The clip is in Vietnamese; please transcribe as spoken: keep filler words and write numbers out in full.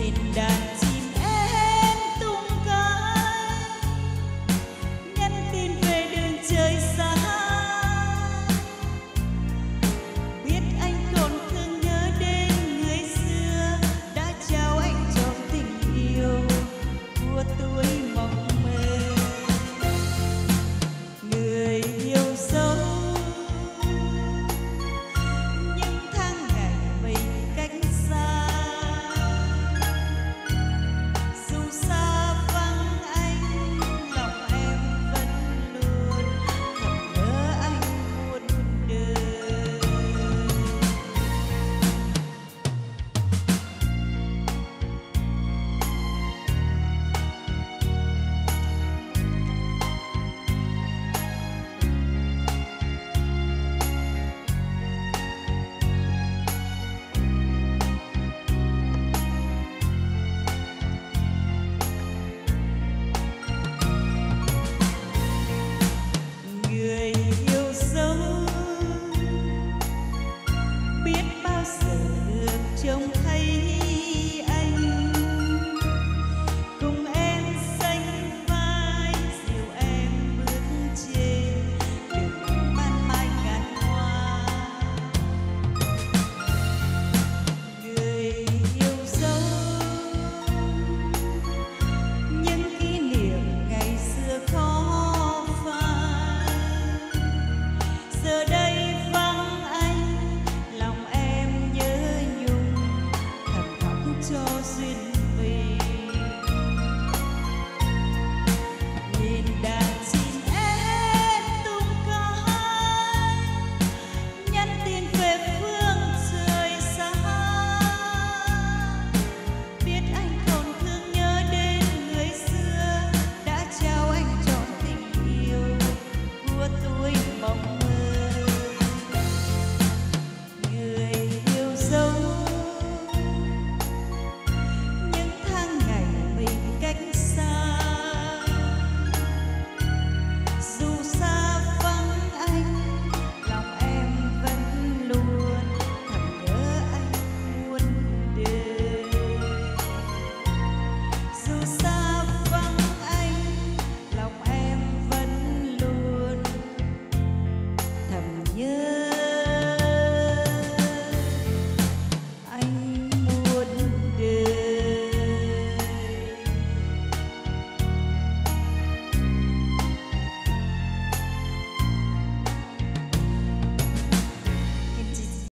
nhìn đàn chim én tung cánh nhắn tin về đường trời xa. Biết anh còn thương nhớ đến người xưa đã trao anh trọn tình yêu của tuổi mộng mơ. Người yêu dấu những tháng ngày mây cách xa, dù xa vắng anh lòng em vẫn luôn thầm nhớ anh muôn đời. Người yêu dấu biết bao giờ được trông thấy anh cùng em sánh vai dìu em bước trên đường ban mai ngàn hoa. Người yêu dấu những kỷ niệm ngày xưa khó phai, giờ đây vắng anh lòng em nhớ nhung thầm khóc cho duyên về.